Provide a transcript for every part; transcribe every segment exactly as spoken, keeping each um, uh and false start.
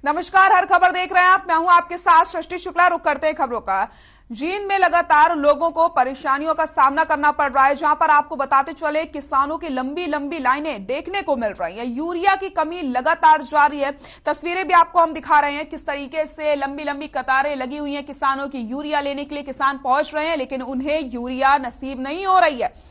नमस्कार, हर खबर देख रहे हैं आप। मैं हूं आपके साथ सृष्टि शुक्ला। रुक करते हैं खबरों का। जींद में लगातार लोगों को परेशानियों का सामना करना पड़ रहा है, जहां पर आपको बताते चले किसानों की लंबी लंबी लाइनें देखने को मिल रही हैं। यूरिया की कमी लगातार जारी है। तस्वीरें भी आपको हम दिखा रहे हैं किस तरीके से लंबी लंबी कतारें लगी हुई हैं किसानों की। यूरिया लेने के लिए किसान पहुंच रहे हैं, लेकिन उन्हें यूरिया नसीब नहीं हो रही है।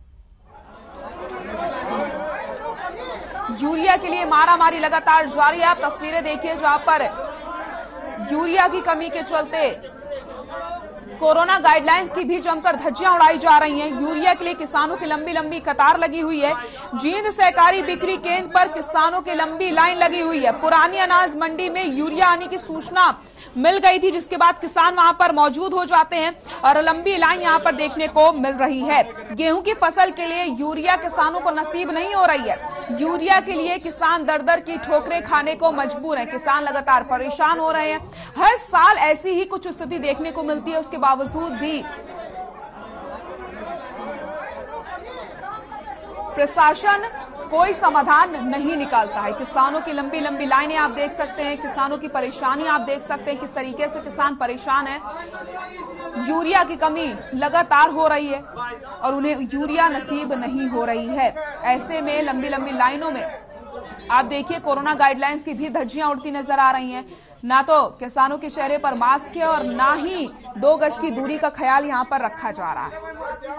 यूरिया के लिए मारामारी लगातार जारी है। आप तस्वीरें देखिए जहां पर यूरिया की कमी के चलते कोरोना गाइडलाइंस की भी जमकर धज्जियां उड़ाई जा रही हैं। यूरिया के लिए किसानों की लंबी लंबी कतार लगी हुई है। जींद सहकारी बिक्री केंद्र पर किसानों की लंबी लाइन लगी हुई है। पुरानी अनाज मंडी में यूरिया आने की सूचना मिल गई थी, जिसके बाद किसान वहां पर मौजूद हो जाते हैं और लंबी लाइन यहां पर देखने को मिल रही है। गेहूं की फसल के लिए यूरिया किसानों को नसीब नहीं हो रही है। यूरिया के लिए किसान दर दर की ठोकरें खाने को मजबूर हैं। किसान लगातार परेशान हो रहे हैं। हर साल ऐसी ही कुछ स्थिति देखने को मिलती है। उसके बावजूद भी प्रशासन कोई समाधान नहीं निकालता है। किसानों की लंबी लंबी लाइनें आप देख सकते हैं, किसानों की परेशानी आप देख सकते हैं, किस तरीके से किसान परेशान है। यूरिया की कमी लगातार हो रही है और उन्हें यूरिया नसीब नहीं हो रही है। ऐसे में लंबी लंबी लाइनों में आप देखिए कोरोना गाइडलाइंस की भी धज्जियां उड़ती नजर आ रही हैं। ना तो किसानों के चेहरे पर मास्क है और ना ही दो गज की दूरी का ख्याल यहां पर रखा जा रहा है।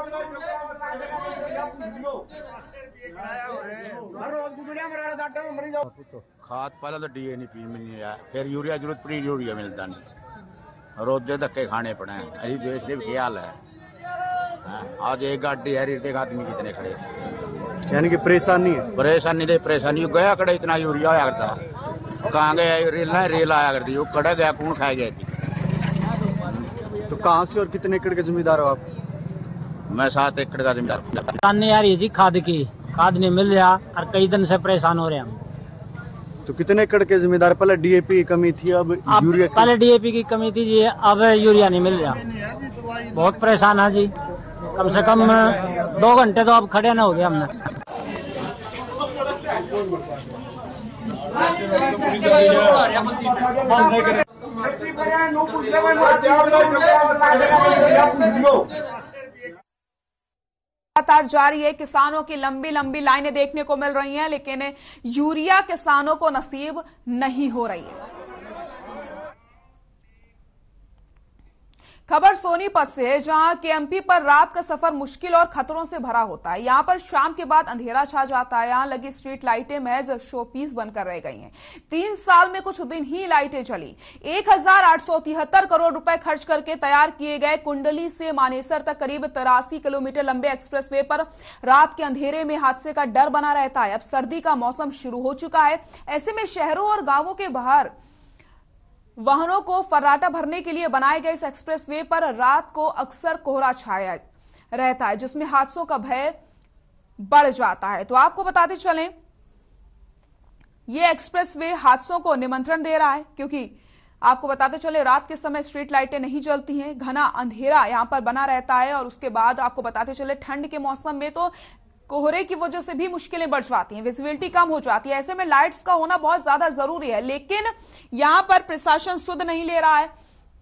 खाद पहले तो डीए नहीं पी मिलनी है, फिर यूरिया जरूरत पड़ी यूरिया मिलता नहीं। रोजे धक्के खाने पड़े हैं। अभी देश के ख्याल है। आज एक गाड़ी है, एक आदमी कितने खड़े, यानी कि परेशानी है। परेशानी दे परेशानी गया कड़े इतना यूरिया आया करता। कहाँ गया रेल ना रेल आया करती, वो कड़ा गया कौन खाया गया थी। तो कहाँ से और कितने एकड़ के जमींदार हो आप? मैं सात एकड़ का जमींदार। नहीं आ रही जी, खाद की खाद नहीं मिल रहा और कई दिन से परेशान हो रहे हैं हम। तो कितने एकड़ के जमींदार? पहले डीएपी की कमी थी, अब यूरिया। पहले डीएपी की कमी थी जी, अब यूरिया नहीं मिल रहा। बहुत परेशान है जी। कम से कम दो घंटे तो अब खड़े ना हो गए हमने। लगातार जारी है। किसानों की लंबी लंबी लाइनें देखने को मिल रही हैं, लेकिन यूरिया किसानों को नसीब नहीं हो रही है। खबर सोनीपत से है, जहां केएमपी पर रात का सफर मुश्किल और खतरों से भरा होता है। यहां पर शाम के बाद अंधेरा छा जाता है। यहां लगी स्ट्रीट लाइटें महज शोपीस बनकर रह गई हैं। तीन साल में कुछ दिन ही लाइटें चली। एक हजार आठ सौ तिहत्तर करोड़ रुपए खर्च करके तैयार किए गए कुंडली से मानेसर तक करीब तिरासी किलोमीटर लंबे एक्सप्रेसवे पर रात के अंधेरे में हादसे का डर बना रहता है। अब सर्दी का मौसम शुरू हो चुका है। ऐसे में शहरों और गांवों के बाहर वाहनों को फर्राटा भरने के लिए बनाए गए इस एक्सप्रेसवे पर रात को अक्सर कोहरा छाया रहता है, जिसमें हादसों का भय बढ़ जाता है। तो आपको बताते चलें, यह एक्सप्रेसवे हादसों को निमंत्रण दे रहा है, क्योंकि आपको बताते चले रात के समय स्ट्रीट लाइटें नहीं जलती हैं, घना अंधेरा यहां पर बना रहता है। और उसके बाद आपको बताते चले ठंड के मौसम में तो कोहरे की वजह से भी मुश्किलें बढ़ जाती हैं, विजिबिलिटी कम हो जाती है। ऐसे में लाइट्स का होना बहुत ज्यादा जरूरी है, लेकिन यहां पर प्रशासन सुध नहीं ले रहा है।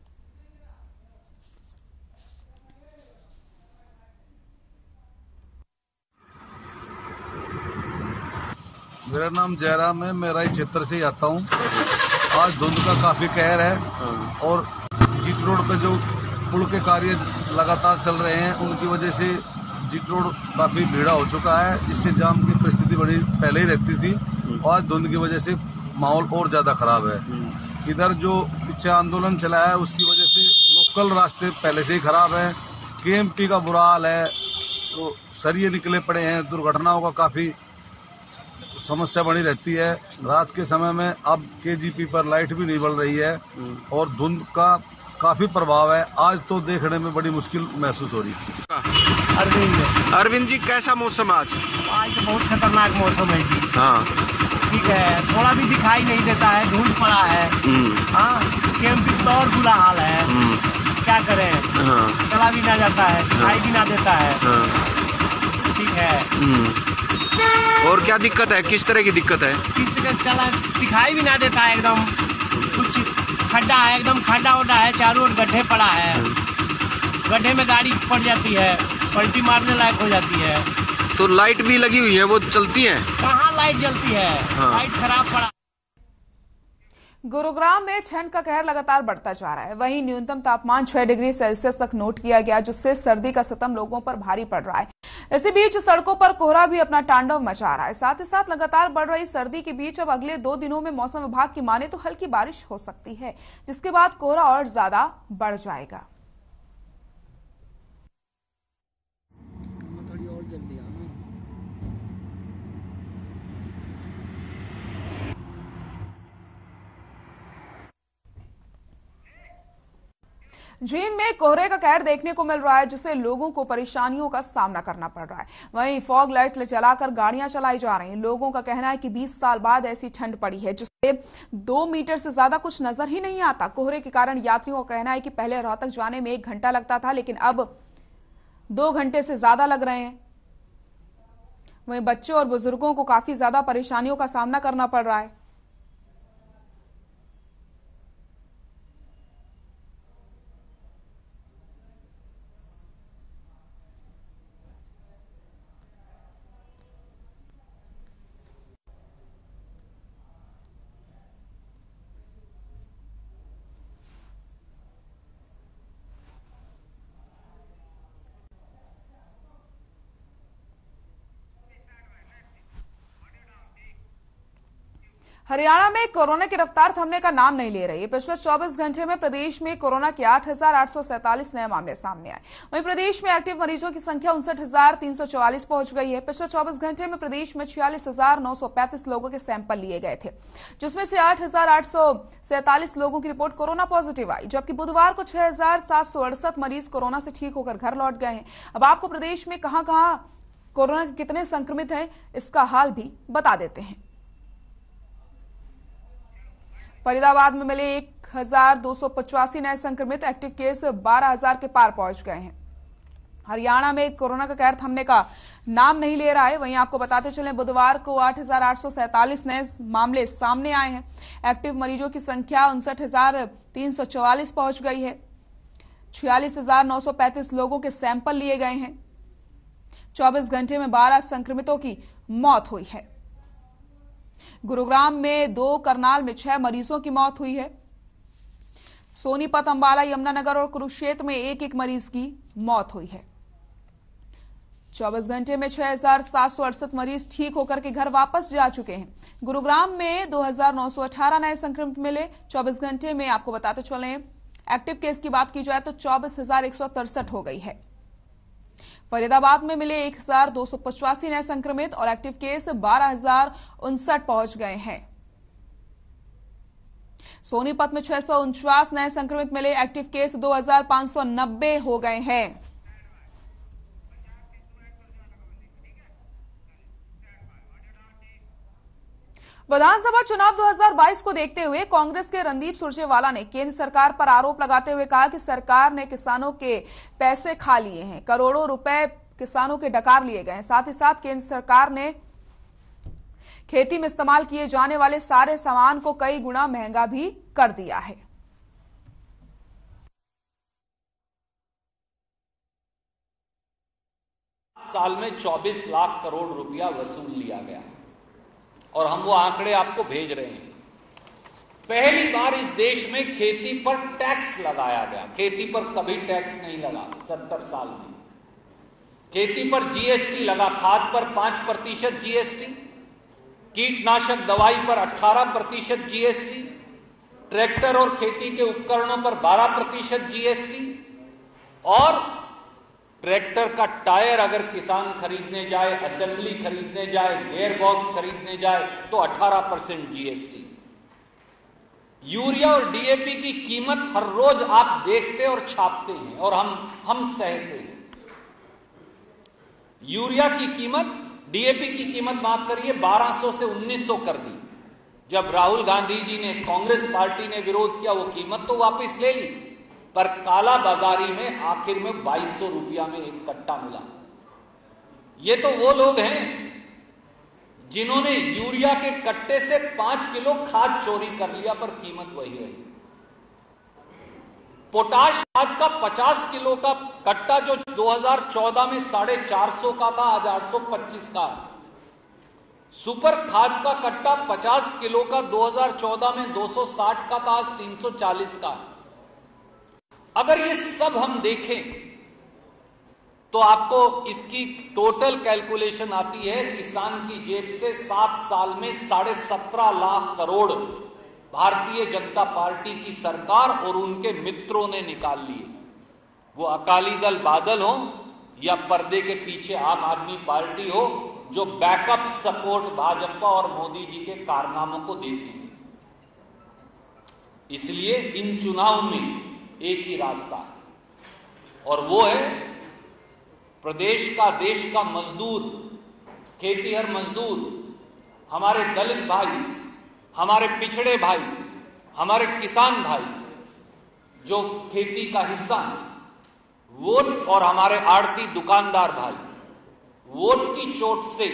मेरा नाम जयराम है, मैं राय क्षेत्र से आता हूँ। आज धुंध का काफी कहर है और जीट रोड पे जो पुल के कार्य लगातार चल रहे हैं, उनकी वजह से जीट रोड काफी भीड़ा हो चुका है, जिससे जाम की परिस्थिति बड़ी पहले ही रहती थी और धुंध की वजह से माहौल और ज्यादा खराब है। इधर जो पीछे आंदोलन चला है, उसकी वजह से लोकल रास्ते पहले से ही खराब है। केएमपी का बुरा हाल है, तो सरिये निकले पड़े हैं। दुर्घटनाओं का काफी समस्या बनी रहती है। रात के समय में अब केजीपी पर लाइट भी नहीं बल रही है और धुंध का काफी प्रभाव है। आज तो देखने में बड़ी मुश्किल महसूस हो रही है। अरविंद अरविंद जी, कैसा मौसम आज? आज तो बहुत खतरनाक मौसम है जी। हाँ ठीक है, थोड़ा भी दिखाई नहीं देता है, धूल पड़ा है। हाँ, केएमपी तो और बुरा हाल है, क्या करें। हाँ। चला भी ना जाता है, दिखाई भी ना देता है। हाँ। ठीक है। और क्या दिक्कत है? किस तरह की दिक्कत है? किस तरह चला दिखाई भी ना देता है एकदम। कुछ खड्डा है, एकदम खड्डा उड्डा है, चारों ओर गड्ढे पड़ा है, गड्ढे में गाड़ी पड़ जाती है, पलटी मारने लायक हो जाती है। तो लाइट भी लगी हुई है, वो चलती है? कहाँ लाइट जलती है, हाँ। लाइट खराब पड़ा। गुरुग्राम में ठंड का कहर लगातार बढ़ता जा रहा है। वहीं न्यूनतम तापमान छह डिग्री सेल्सियस तक नोट किया गया, जिससे सर्दी का सितम लोगों पर भारी पड़ रहा है। इसी बीच सड़कों पर कोहरा भी अपना तांडव मचा रहा है। साथ ही साथ लगातार बढ़ रही सर्दी के बीच अब अगले दो दिनों में मौसम विभाग की माने तो हल्की बारिश हो सकती है, जिसके बाद कोहरा और ज्यादा बढ़ जाएगा। जींद में कोहरे का कहर देखने को मिल रहा है, जिससे लोगों को परेशानियों का सामना करना पड़ रहा है। वहीं फॉग लाइट जलाकर गाड़ियां चलाई जा रही हैं। लोगों का कहना है कि बीस साल बाद ऐसी ठंड पड़ी है जिससे दो मीटर से ज्यादा कुछ नजर ही नहीं आता। कोहरे के कारण यात्रियों का कहना है कि पहले रोहतक जाने में एक घंटा लगता था, लेकिन अब दो घंटे से ज्यादा लग रहे हैं। वहीं बच्चों और बुजुर्गों को काफी ज्यादा परेशानियों का सामना करना पड़ रहा है। हरियाणा में कोरोना की रफ्तार थमने का नाम नहीं ले रही है। पिछले चौबीस घंटे में प्रदेश में कोरोना के आठ हजार आठ सौ सैंतालीस नए मामले सामने आए। वहीं प्रदेश में एक्टिव मरीजों की संख्या उनसठ हजार तीन सौ चौवालीस पहुंच गई है। पिछले चौबीस घंटे में प्रदेश में छियालीस हजार नौ सौ पैंतीस लोगों के सैंपल लिए गए थे, जिसमें से आठ हजार आठ सौ सैंतालीस लोगों की रिपोर्ट कोरोना पॉजिटिव आई, जबकि बुधवार को छह हजार सात सौ अड़सठ मरीज कोरोना से ठीक होकर घर लौट गए हैं। अब आपको प्रदेश में कहां कहां कोरोना के कितने संक्रमित हैं, इसका हाल भी बता देते हैं। फरीदाबाद में मिले एक हजार दो सौ पचासी नए संक्रमित, एक्टिव केस बारह हजार के पार पहुंच गए हैं। हरियाणा में कोरोना का कहर थमने का नाम नहीं ले रहा है। वहीं आपको बताते चले, बुधवार को आठ हजार आठ सौ सैंतालीस नए मामले सामने आए हैं। एक्टिव मरीजों की संख्या उनसठ हजार तीन सौ चौवालीस पहुंच गई है। छियालीस हजार नौ सौ पैंतीस लोगों के सैंपल लिए गए हैं। चौबीस घंटे में बारह संक्रमितों की मौत हुई है। गुरुग्राम में दो, करनाल में छह मरीजों की मौत हुई है। सोनीपत, अंबाला, यमुनानगर और कुरुक्षेत्र में एक एक मरीज की मौत हुई है। चौबीस घंटे में छह हजार सात सौ अड़सठ मरीज ठीक होकर के घर वापस जा चुके हैं। गुरुग्राम में दो हजार नौ सौ अठारह नए संक्रमित मिले। चौबीस घंटे में आपको बताते चले, एक्टिव केस की बात की जाए तो चौबीस हजार एक सौ तिरसठ हो गई है। फरीदाबाद में मिले एक हजार दो सौ पचासी नए संक्रमित और एक्टिव केस बारह हजार उनसठ पहुंच गए हैं। सोनीपत में छह सौ उनचास नए संक्रमित मिले, एक्टिव केस दो हजार पांच सौ नब्बे हो गए हैं। विधानसभा चुनाव दो हजार बाईस को देखते हुए कांग्रेस के रणदीप सुरजेवाला ने केंद्र सरकार पर आरोप लगाते हुए कहा कि सरकार ने किसानों के पैसे खा लिए हैं, करोड़ों रुपए किसानों के डकार लिए गए हैं। साथ ही साथ केंद्र सरकार ने खेती में इस्तेमाल किए जाने वाले सारे सामान को कई गुना महंगा भी कर दिया है। साल में चौबीस लाख करोड़ रुपया वसूल लिया गया और हम वो आंकड़े आपको भेज रहे हैं। पहली बार इस देश में खेती पर टैक्स लगाया गया। खेती पर कभी टैक्स नहीं लगा सत्तर साल में। खेती पर जीएसटी लगा, खाद पर पांच प्रतिशत जीएसटी, कीटनाशक दवाई पर अठारह प्रतिशत जीएसटी, ट्रैक्टर और खेती के उपकरणों पर बारह प्रतिशत जीएसटी और ट्रैक्टर का टायर अगर किसान खरीदने जाए, असेंबली खरीदने जाए, गेयर बॉक्स खरीदने जाए तो अठारह परसेंट जीएसटी। यूरिया और डीएपी की कीमत हर रोज आप देखते और छापते हैं और हम हम सहते हैं। यूरिया की कीमत, डीएपी की कीमत माफ करिए बारह सौ से उन्नीस सौ कर दी। जब राहुल गांधी जी ने, कांग्रेस पार्टी ने विरोध किया, वो कीमत तो वापस ले ली, पर काला बाजारी में आखिर में बाईस सौ रुपया में एक कट्टा मिला। ये तो वो लोग हैं जिन्होंने यूरिया के कट्टे से पांच किलो खाद चोरी कर लिया, पर कीमत वही रही। पोटाश खाद का पचास किलो का कट्टा जो दो हज़ार चौदह में साढ़े चार सौ का था, आज आठ सौ पच्चीस का है। सुपर खाद का कट्टा पचास किलो का दो हज़ार चौदह में दो सौ साठ का था, आज तीन सौ चालीस का है। अगर ये सब हम देखें तो आपको इसकी टोटल कैलकुलेशन आती है, किसान की जेब से सात साल में साढ़े सत्रह लाख करोड़ भारतीय जनता पार्टी की सरकार और उनके मित्रों ने निकाल लिए। वो अकाली दल बादल हो या पर्दे के पीछे आम आदमी पार्टी हो, जो बैकअप सपोर्ट भाजपा और मोदी जी के कारनामों को देती है। इसलिए इन चुनाव में एक ही रास्ता है, और वो है प्रदेश का, देश का मजदूर, खेतीहर मजदूर, हमारे दलित भाई, हमारे पिछड़े भाई, हमारे किसान भाई जो खेती का हिस्सा है, वोट, और हमारे आड़ती दुकानदार भाई, वोट की चोट से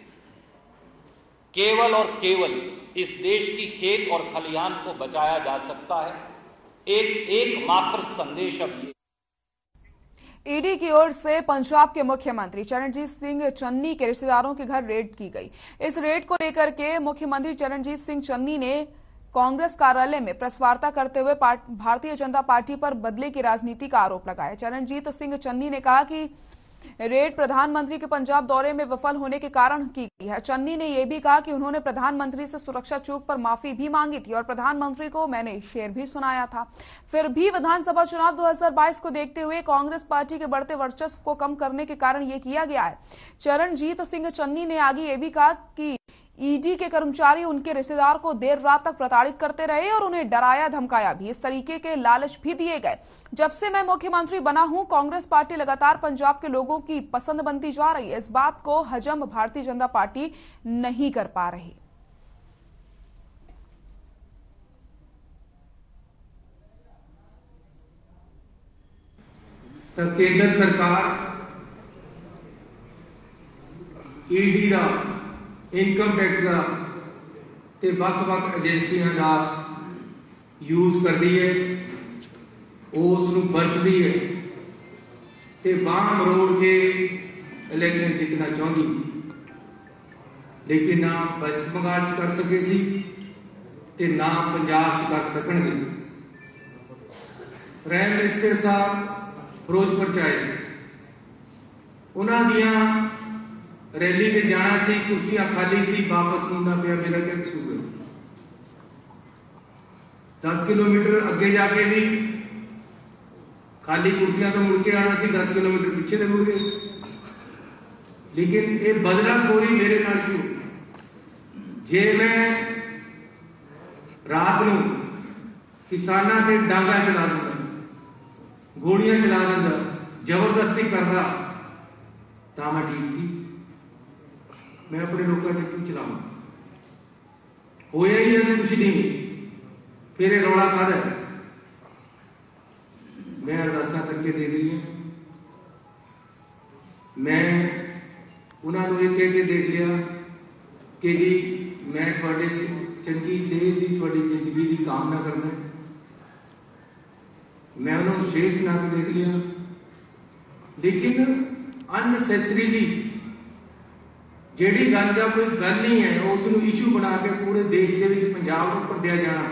केवल और केवल इस देश की खेत और खलिहान को बचाया जा सकता है। एक एक मात्र संदेश अब ये। ईडी की ओर से पंजाब के मुख्यमंत्री चरणजीत सिंह चन्नी के रिश्तेदारों के घर रेड की गई। इस रेड को लेकर के मुख्यमंत्री चरणजीत सिंह चन्नी ने कांग्रेस कार्यालय में प्रेस वार्ता करते हुए भारतीय जनता पार्टी पर बदले की राजनीति का आरोप लगाया। चरणजीत सिंह चन्नी ने कहा कि रेड प्रधानमंत्री के पंजाब दौरे में विफल होने के कारण की गई है। चन्नी ने यह भी कहा कि उन्होंने प्रधानमंत्री से सुरक्षा चूक पर माफी भी मांगी थी और प्रधानमंत्री को मैंने शेर भी सुनाया था। फिर भी विधानसभा चुनाव दो हज़ार बाईस को देखते हुए कांग्रेस पार्टी के बढ़ते वर्चस्व को कम करने के कारण यह किया गया है। चरणजीत सिंह चन्नी ने आगे ये भी कहा कि ईडी के कर्मचारी उनके रिश्तेदार को देर रात तक प्रताड़ित करते रहे और उन्हें डराया धमकाया भी। इस तरीके के लालच भी दिए गए। जब से मैं मुख्यमंत्री बना हूं, कांग्रेस पार्टी लगातार पंजाब के लोगों की पसंद बनती जा रही है। इस बात को हजम भारतीय जनता पार्टी नहीं कर पा रही। तो केंद्र सरकार ईडी का इनकम टैक्स का ते वख-वख एजेंसियां का यूज करती है, उसनूं बरतदी है ते बांह मरोड़ के इलेक्शन जितना चाहती, लेकिन ना पश्चिम बंगाल च कर सके सी ते ना पंजाब च कर सकणगे। प्राइम मिनिस्टर साहब फिरोजपुर च आए, उन्हां दियां रैली में जाना सी, कुर्सियां खाली सी, वापस मुड़ना पिया। मेरा क्या कसूर है? दस किलोमीटर अगे जाके भी खाली कुर्सियां तो मुड़ के आना सी, दस किलोमीटर पीछे तो मुड़ गए। लेकिन ये बदलाखोरी मेरे नाल क्यों? जे मैं रात नूं किसानां ते डांगा चला दिंदा, गोलियां चला दिंदा, जबरदस्ती करदा, तां मैं ठीक सी। मैं अपने लोगों के क्यों चलाऊं? होया ही है कुछ नहीं, फिर रौला कर। मैं अरदासा करके दे रही हूं। मैं उन्होंने एक कह के देख लिया कि जी मैं थोड़े चंगी सेहत की, थोड़ी जिंदगी की कामना करना। मैं उन्होंने शेर सुना के देख लिया, लेकिन अननैसेसरीली ਜਿਹੜੀ ਗੱਲ ਦਾ कोई गल नहीं है उस इशू बना के पूरे देश के पंजाब को पढ़िया जाना,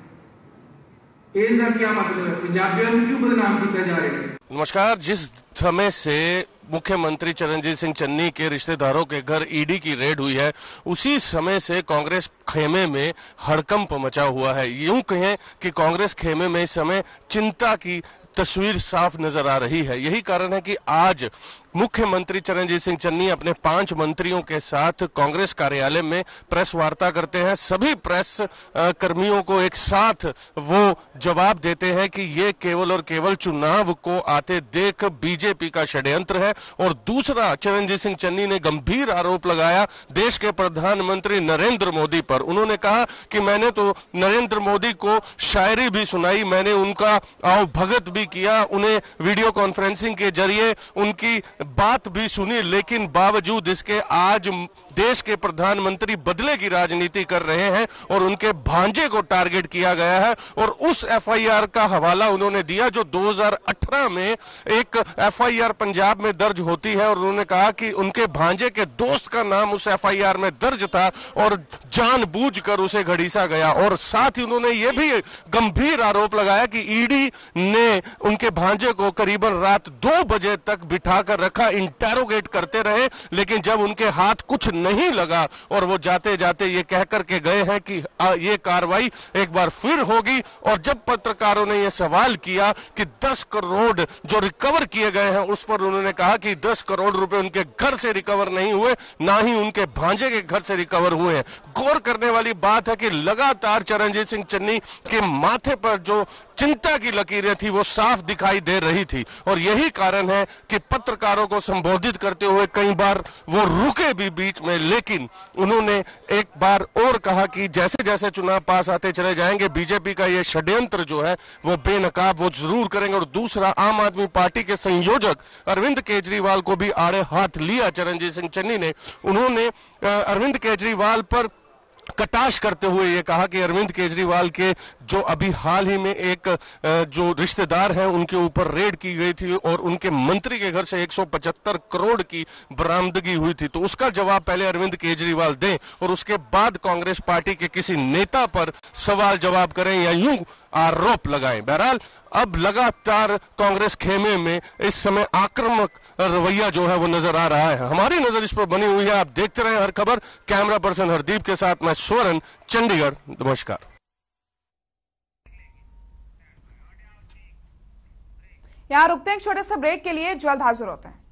इसका क्या मतलब है? पंजाबियों को क्यों बदनाम किया जा रहा है? नमस्कार। जिस समय से मुख्यमंत्री चरणजीत सिंह चन्नी के रिश्तेदारों के घर ईडी की रेड हुई है, उसी समय से कांग्रेस खेमे में हड़कंप मचा हुआ है। यूं कहें कि कांग्रेस खेमे में इस समय चिंता की तस्वीर साफ नजर आ रही है। यही कारण है कि आज मुख्यमंत्री चरणजीत सिंह चन्नी अपने पांच मंत्रियों के साथ कांग्रेस कार्यालय में प्रेस वार्ता करते हैं। सभी प्रेस कर्मियों को एक साथ वो जवाब देते हैं कि ये केवल और केवल चुनाव को आते देख बीजेपी का षड्यंत्र है। और दूसरा, चरणजीत सिंह चन्नी ने गंभीर आरोप लगाया देश के प्रधानमंत्री नरेंद्र मोदी पर। उन्होंने कहा कि मैंने तो नरेंद्र मोदी को शायरी भी सुनाई, मैंने उनका आओ भगत भी किया, उन्हें वीडियो कॉन्फ्रेंसिंग के जरिए उनकी बात भी सुनी, लेकिन बावजूद इसके आज देश के प्रधानमंत्री बदले की राजनीति कर रहे हैं और उनके भांजे को टारगेट किया गया है। और उस एफआईआर का हवाला उन्होंने दिया जो दो हज़ार अठारह में एक एफआईआर पंजाब में दर्ज होती है, और उन्होंने कहा कि उनके भांजे के दोस्त का नाम उस एफआईआर में दर्ज था और जानबूझकर उसे घड़ीसा गया। और साथ ही उन्होंने यह भी गंभीर आरोप लगाया कि ईडी ने उनके भांजे को करीबन रात दो बजे तक बिठाकर रखा, इंटेरोगेट करते रहे, लेकिन जब उनके हाथ कुछ नहीं लगा और वो जाते जाते ये कह करके गए हैं कि ये कार्रवाई एक बार फिर होगी। और जब पत्रकारों ने ये सवाल किया कि दस करोड़ जो रिकवर किए गए हैं, उस पर उन्होंने कहा कि दस करोड़ रुपए उनके घर से रिकवर नहीं हुए, ना ही उनके भांजे के घर से रिकवर हुए हैं। गौर करने वाली बात है कि लगातार चरणजीत सिंह चन्नी के माथे पर जो चिंता की लकीरें थी वो साफ दिखाई दे रही थी, और यही कारण है कि पत्रकारों को संबोधित करते हुए कई बार वो रुके भी बीच में, लेकिन उन्होंने एक बार और कहा कि जैसे जैसे चुनाव पास आते चले जाएंगे, बीजेपी का ये षड्यंत्र जो है वो बेनकाब वो जरूर करेंगे। और दूसरा, आम आदमी पार्टी के संयोजक अरविंद केजरीवाल को भी आड़े हाथ लिया चरणजीत सिंह चन्नी ने। उन्होंने अरविंद केजरीवाल पर कटाक्ष करते हुए ये कहा कि अरविंद केजरीवाल के जो अभी हाल ही में एक जो रिश्तेदार हैं उनके ऊपर रेड की गई थी और उनके मंत्री के घर से एक सौ पचहत्तर करोड़ की बरामदगी हुई थी, तो उसका जवाब पहले अरविंद केजरीवाल दें और उसके बाद कांग्रेस पार्टी के किसी नेता पर सवाल जवाब करें या यूं आरोप लगाएं। बहरहाल अब लगातार कांग्रेस खेमे में इस समय आक्रामक रवैया जो है वो नजर आ रहा है। हमारी नजर इस पर बनी हुई है। आप देखते रहे हर खबर। कैमरा पर्सन हरदीप के साथ मैं स्वर्ण, चंडीगढ़। नमस्कार। यहाँ रुकते हैं एक छोटे से ब्रेक के लिए, जल्द हाजिर होते हैं।